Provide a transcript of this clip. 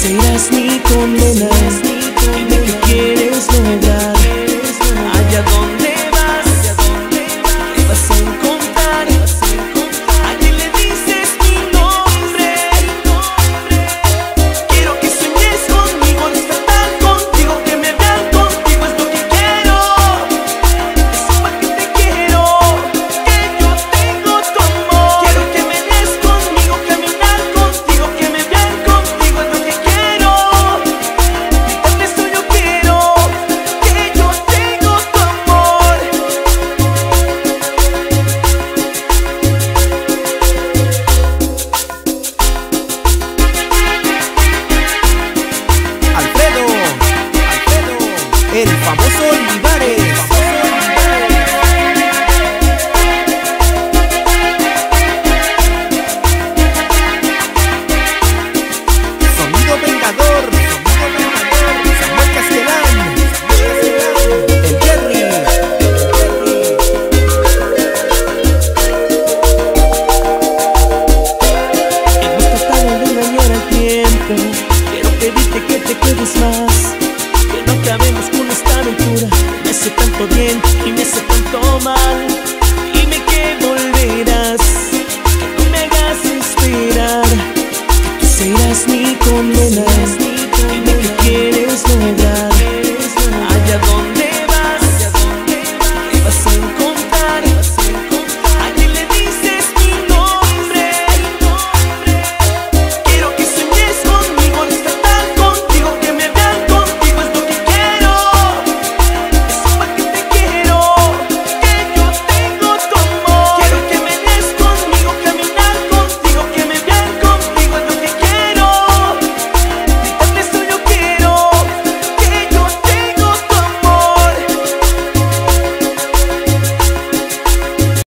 serás mi condena. Dime qué quieres lograr. Allá donde vas, te vas a encontrar a quien le dices mi nombre. Quiero que sueñes conmigo, despertar contigo, que me vean contigo, es lo que quiero. Sepa que te quiero, que yo tengo tu amor. Quiero que me des conmigo, caminar contigo, que me vean contigo, es lo que quiero. Gritarte esto yo quiero, que yo tengo tu amor. Alfredo, el famoso Olivares. Sonido Vengador, Samuel Castelán, el Jerry. Hemos tratado de engañar al tiempo. Quiero pedirte que te quedes más, que no acabemos con esta aventura. Me hace tanto bien y me hace tanto mal. Dime que volverás, que no me hagas esperar, que tú serás mi condena.